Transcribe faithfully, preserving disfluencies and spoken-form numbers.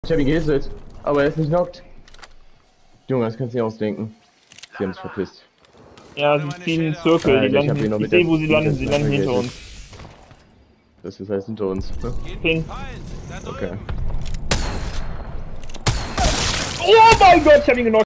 Ich hab ihn gehittet, aber er ist nicht knockt. Junge, das kannst du nicht ausdenken. Sie haben sich verpisst. Ja, sie ziehen einen Circle, Alter, die ich hab landen. ihn noch Ich mit sehe, der- wo sie mit landen, der sie landen hinter Sniper uns. Das ist heißt hinter uns. Ne? Ping. Okay. Oh mein Gott, ich hab ihn genockt.